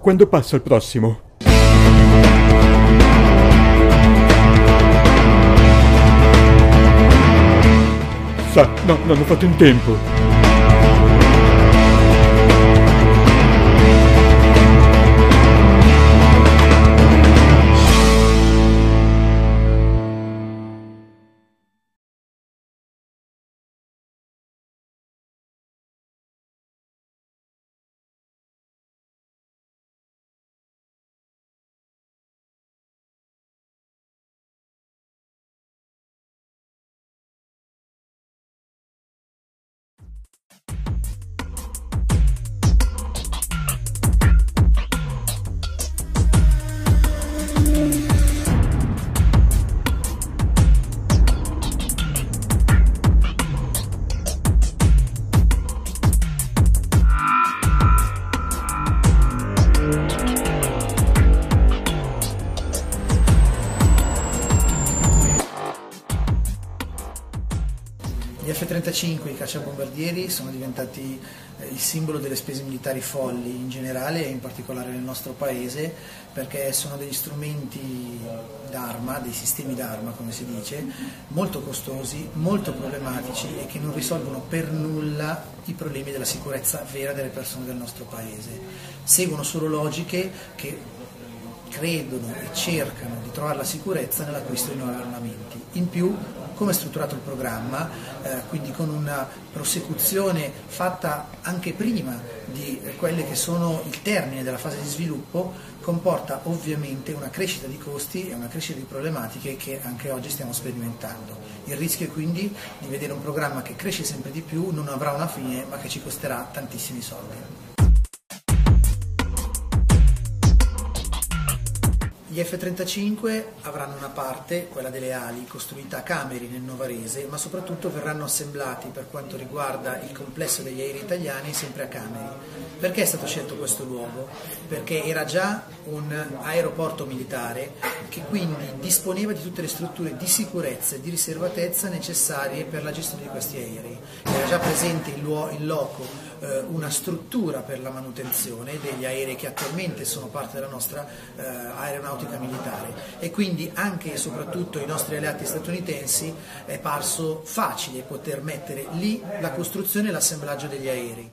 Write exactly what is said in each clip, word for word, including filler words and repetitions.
Quando passa il prossimo? Sa, no, non ho fatto in tempo. Gli F trentacinque, i cacciabombardieri, sono diventati eh, il simbolo delle spese militari folli in generale e in particolare nel nostro paese, perché sono degli strumenti d'arma, dei sistemi d'arma come si dice, molto costosi, molto problematici e che non risolvono per nulla i problemi della sicurezza vera delle persone del nostro paese. Seguono solo logiche che credono e cercano di trovare la sicurezza nell'acquisto di nuovi armamenti. In più, come è strutturato il programma, eh, quindi con una prosecuzione fatta anche prima di eh, quelle che sono il termine della fase di sviluppo, comporta ovviamente una crescita di costi e una crescita di problematiche che anche oggi stiamo sperimentando. Il rischio è quindi di vedere un programma che cresce sempre di più, non avrà una fine, ma che ci costerà tantissimi soldi. Gli F trentacinque avranno una parte, quella delle ali, costruita a Cameri nel Novarese, ma soprattutto verranno assemblati per quanto riguarda il complesso degli aerei italiani sempre a Cameri. Perché è stato scelto questo luogo? Perché era già un aeroporto militare che quindi disponeva di tutte le strutture di sicurezza e di riservatezza necessarie per la gestione di questi aerei. Era già presente in, luo- in loco una struttura per la manutenzione degli aerei che attualmente sono parte della nostra eh, aeronautica militare e quindi anche e soprattutto ai nostri alleati statunitensi è parso facile poter mettere lì la costruzione e l'assemblaggio degli aerei.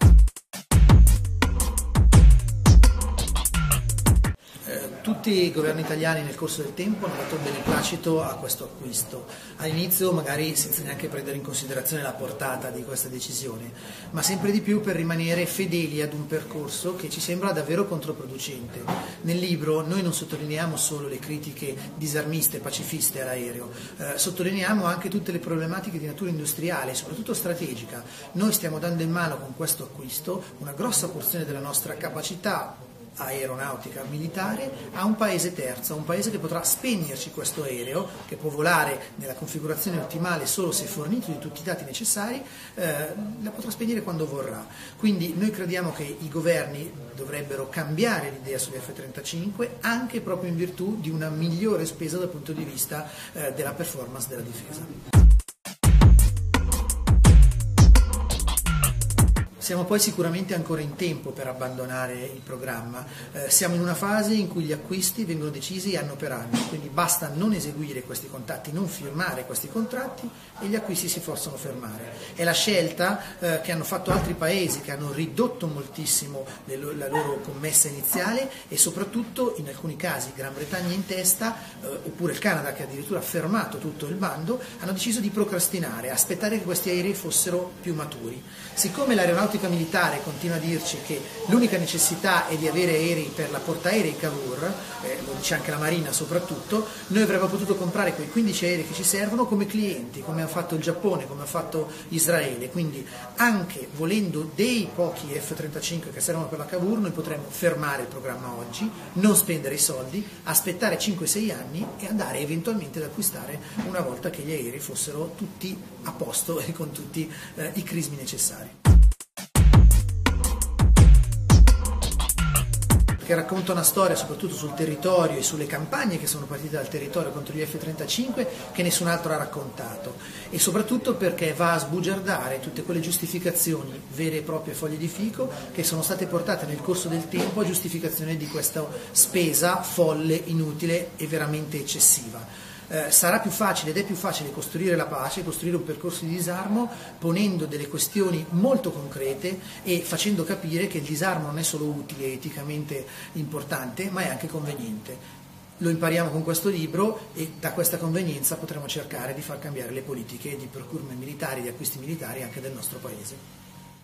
Tutti i governi italiani nel corso del tempo hanno dato il beneplacito a questo acquisto, all'inizio magari senza neanche prendere in considerazione la portata di questa decisione, ma sempre di più per rimanere fedeli ad un percorso che ci sembra davvero controproducente. Nel libro noi non sottolineiamo solo le critiche disarmiste e pacifiste all'aereo, eh, sottolineiamo anche tutte le problematiche di natura industriale e soprattutto strategica. Noi stiamo dando in mano con questo acquisto una grossa porzione della nostra capacità aeronautica militare a un paese terzo, a un paese che potrà spegnerci questo aereo, che può volare nella configurazione ottimale solo se fornito di tutti i dati necessari, eh, la potrà spegnere quando vorrà. Quindi noi crediamo che i governi dovrebbero cambiare l'idea sugli F trentacinque anche proprio in virtù di una migliore spesa dal punto di vista eh, della performance della difesa. Siamo poi sicuramente ancora in tempo per abbandonare il programma, eh, siamo in una fase in cui gli acquisti vengono decisi anno per anno, quindi basta non eseguire questi contatti, non firmare questi contratti e gli acquisti si possono fermare. È la scelta eh, che hanno fatto altri paesi che hanno ridotto moltissimo le, la loro commessa iniziale e soprattutto in alcuni casi, Gran Bretagna in testa, eh, oppure il Canada che addirittura ha fermato tutto il bando, hanno deciso di procrastinare, aspettare che questi aerei fossero più maturi. Siccome l'aeronautica militare continua a dirci che l'unica necessità è di avere aerei per la portaerei Cavour, eh, lo dice anche la Marina soprattutto, noi avremmo potuto comprare quei quindici aerei che ci servono come clienti, come ha fatto il Giappone, come ha fatto Israele, quindi anche volendo dei pochi F trentacinque che servono per la Cavour noi potremmo fermare il programma oggi, non spendere i soldi, aspettare cinque sei anni e andare eventualmente ad acquistare una volta che gli aerei fossero tutti a posto e con tutti eh, i crismi necessari. che racconta una storia soprattutto sul territorio e sulle campagne che sono partite dal territorio contro gli F trentacinque che nessun altro ha raccontato, e soprattutto perché va a sbugiardare tutte quelle giustificazioni, vere e proprie foglie di fico, che sono state portate nel corso del tempo a giustificazione di questa spesa folle, inutile e veramente eccessiva. Eh, sarà più facile ed è più facile costruire la pace, costruire un percorso di disarmo ponendo delle questioni molto concrete e facendo capire che il disarmo non è solo utile e eticamente importante, ma è anche conveniente. Lo impariamo con questo libro e da questa convenienza potremo cercare di far cambiare le politiche di procurement militari, di acquisti militari anche del nostro Paese.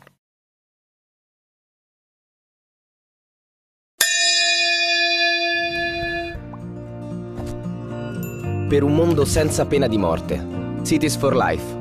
Per un mondo senza pena di morte. Cities for Life.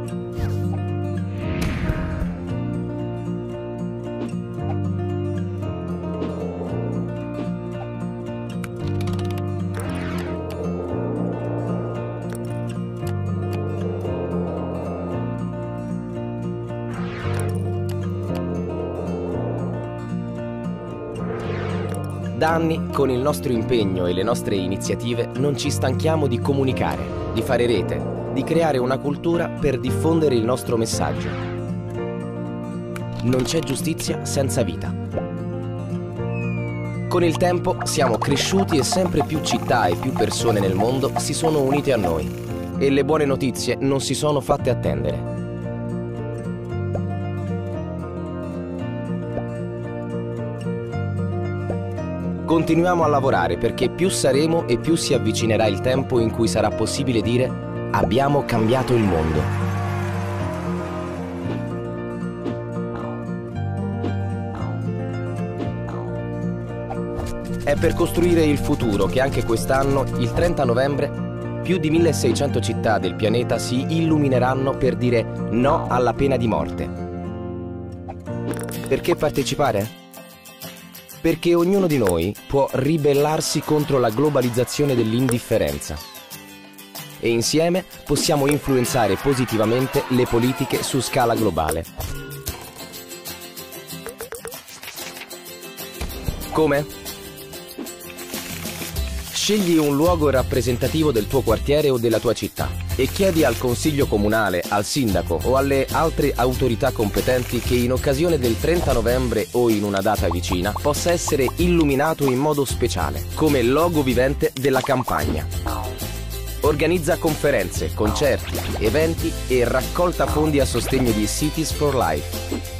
Da anni, con il nostro impegno e le nostre iniziative, non ci stanchiamo di comunicare, di fare rete, di creare una cultura per diffondere il nostro messaggio. Non c'è giustizia senza vita. Con il tempo siamo cresciuti e sempre più città e più persone nel mondo si sono unite a noi. E le buone notizie non si sono fatte attendere. Continuiamo a lavorare perché più saremo e più si avvicinerà il tempo in cui sarà possibile dire abbiamo cambiato il mondo. È per costruire il futuro che anche quest'anno, il trenta novembre, più di milleseicento città del pianeta si illumineranno per dire no alla pena di morte. Perché partecipare? Perché ognuno di noi può ribellarsi contro la globalizzazione dell'indifferenza. E insieme possiamo influenzare positivamente le politiche su scala globale. Come? Scegli un luogo rappresentativo del tuo quartiere o della tua città e chiedi al consiglio comunale, al sindaco o alle altre autorità competenti che in occasione del trenta novembre o in una data vicina possa essere illuminato in modo speciale, come logo vivente della campagna. Organizza conferenze, concerti, eventi e raccolta fondi a sostegno di Cities for Life.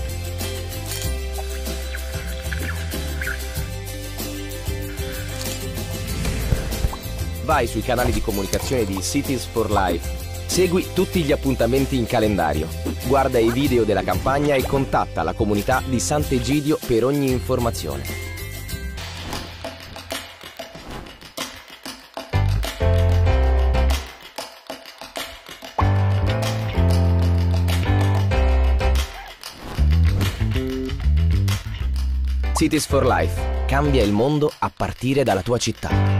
Vai sui canali di comunicazione di Cities for Life, segui tutti gli appuntamenti in calendario, guarda i video della campagna e contatta la comunità di Sant'Egidio per ogni informazione. Cities for Life, cambia il mondo a partire dalla tua città.